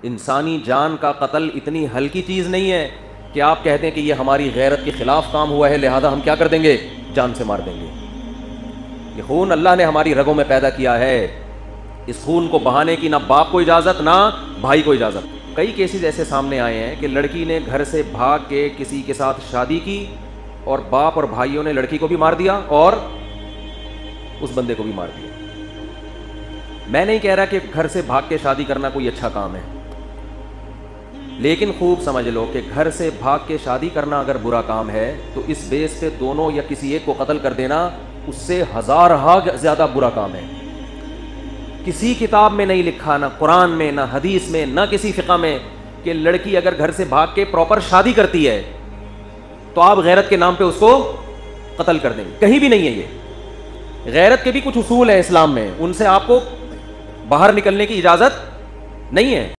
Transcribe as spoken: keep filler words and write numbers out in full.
انسانی جان کا قتل اتنی ہلکی چیز نہیں ہے کہ آپ کہتے ہیں کہ یہ ہماری غیرت کے خلاف کام ہوا ہے لہذا ہم کیا کر دیں گے، جان سے مار دیں گے۔ یہ خون اللہ نے ہماری رگوں میں پیدا کیا ہے، اس خون کو بہانے کی نہ باپ کو اجازت نہ بھائی کو اجازت۔ کئی کیسز ایسے سامنے آئے ہیں کہ لڑکی نے گھر سے بھاگ کے کسی کے ساتھ شادی کی اور باپ اور بھائیوں نے لڑکی کو بھی مار دیا اور اس بندے کو بھی مار دیا۔ میں نہیں کہہ رہا کہ گھر سے بھاگ کے شادی کرنا کوئی اچھا کام ہے، لیکن خوب سمجھ لو کہ گھر سے بھاگ کے شادی کرنا اگر برا کام ہے تو اس بیس پہ دونوں یا کسی ایک کو قتل کر دینا اس سے ہزارہا زیادہ برا کام ہے۔ کسی کتاب میں نہیں لکھا، نہ قرآن میں، نہ حدیث میں، نہ کسی فقہ میں، کہ لڑکی اگر گھر سے بھاگ کے پراپر شادی کرتی ہے تو آپ غیرت کے نام پہ اس کو قتل کر دیں گے، کہیں بھی نہیں ہے یہ۔ غیرت کے بھی کچھ اصول ہیں اسلام میں، ان سے آپ کو باہر نکلنے کی اجازت نہیں ہے۔